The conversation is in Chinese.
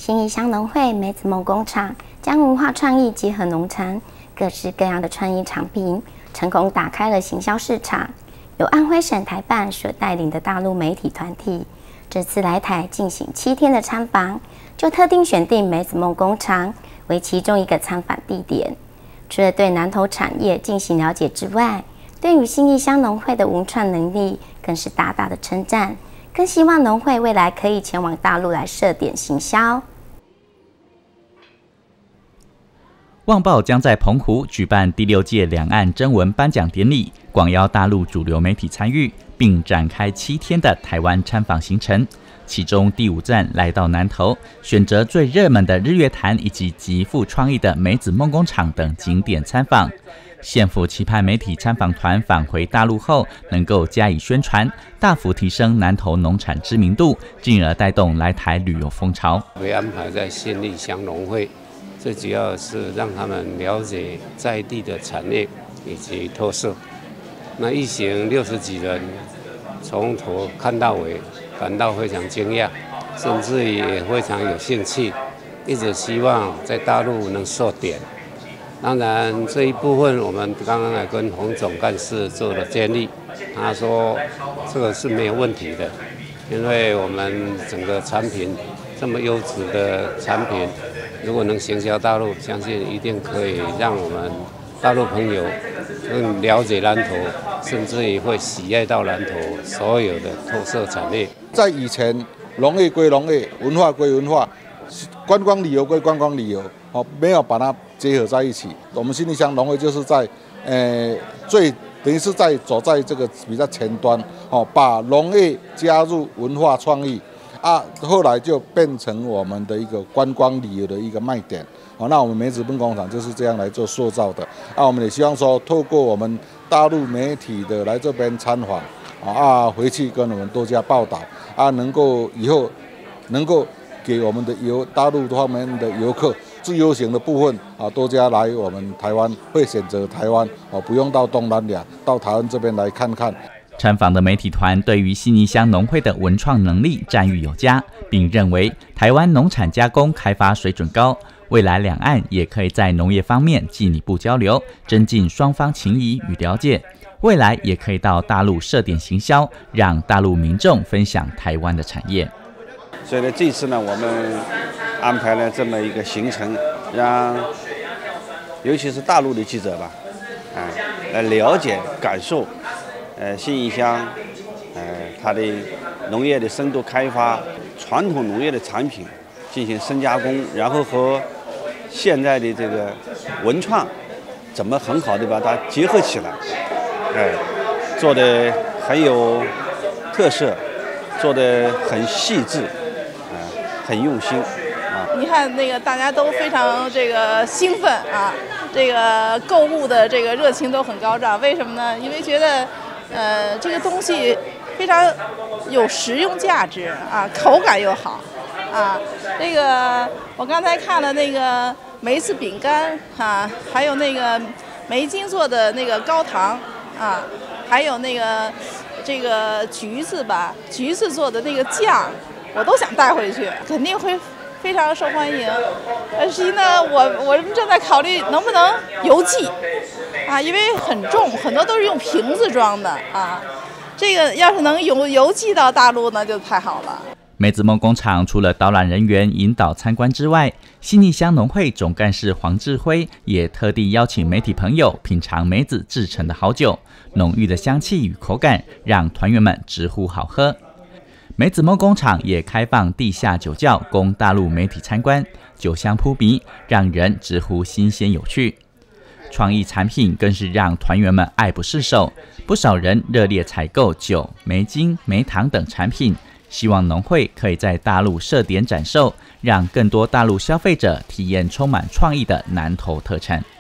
新义乡农会梅子梦工厂将文化创意结合农产，各式各样的创意产品，成功打开了行销市场。由安徽省台办所带领的大陆媒体团体，这次来台进行7天的参访，就特定选定梅子梦工厂为其中一个参访地点。除了对南投产业进行了解之外，对于新义乡农会的文创能力更是大大的称赞，更希望农会未来可以前往大陆来设点行销。 旺报将在澎湖举办第6届两岸征文颁奖典礼，广邀大陆主流媒体参与，并展开7天的台湾参访行程。其中第5站来到南投，选择最热门的日月潭以及极富创意的梅子梦工厂等景点参访。县府期盼媒体参访团返回大陆后，能够加以宣传，大幅提升南投农产知名度，进而带动来台旅游风潮。 会安排在新义乡农会，最主要是让他们了解在地的产业以及特色。那一行60几人，从头看到尾，感到非常惊讶，甚至也非常有兴趣，一直希望在大陆能设点。当然这一部分我们刚刚来跟洪总干事做了建议，他说这个是没有问题的，因为我们整个产品这么优质的产品，如果能行销大陆，相信一定可以让我们大陆朋友更了解南投，甚至于会喜爱到南投所有的特色产业。 在以前，农业归农业，文化归文化，观光旅游归观光旅游，没有把它结合在一起。我们新义乡农会就是在，等于是走在这个比较前端，把农业加入文化创意。后来就变成我们的一个观光旅游的一个卖点。那我们梅子梦工厂就是这样来做塑造的。我们也希望说，透过我们大陆媒体的来这边参访，回去跟我们多加报道，能够以后能够给我们的大陆方面的游客自由行的部分多加来我们台湾，会选择台湾不用到东南亚，到台湾这边来看看。 参访的媒体团对于新义乡农会的文创能力赞誉有加，并认为台湾农产加工开发水准高，未来两岸也可以在农业方面进一步交流，增进双方情谊与了解。未来也可以到大陆设点行销，让大陆民众分享台湾的产业。 所以呢，这次呢，我们安排了这么一个行程，让尤其是大陆的记者吧，来了解感受。新义乡，它的农业的深度开发，传统农业的产品进行深加工，然后和现在的这个文创怎么很好的把它结合起来，做得很有特色，做得很细致，很用心你看那个大家都非常兴奋这个购物的这个热情都很高涨，为什么呢？因为觉得这个东西非常有实用价值口感又好这个我刚才看了那个梅子饼干还有那个梅精做的那个高糖还有那个这个橘子做的那个酱，我都想带回去，肯定会非常受欢迎。但是呢，我们正在考虑能不能邮寄因为很重，很多都是用瓶子装的这个要是能邮寄到大陆呢，就太好了。 梅子梦工厂除了导览人员引导参观之外，新义乡农会总干事黄志辉也特地邀请媒体朋友品尝梅子制成的好酒，浓郁的香气与口感让团员们直呼好喝。梅子梦工厂也开放地下酒窖供大陆媒体参观，酒香扑鼻，让人直呼新鲜有趣。创意产品更是让团员们爱不释手，不少人热烈采购酒、梅精、梅糖等产品，希望农会可以在大陆设点展售，让更多大陆消费者体验充满创意的南投特产。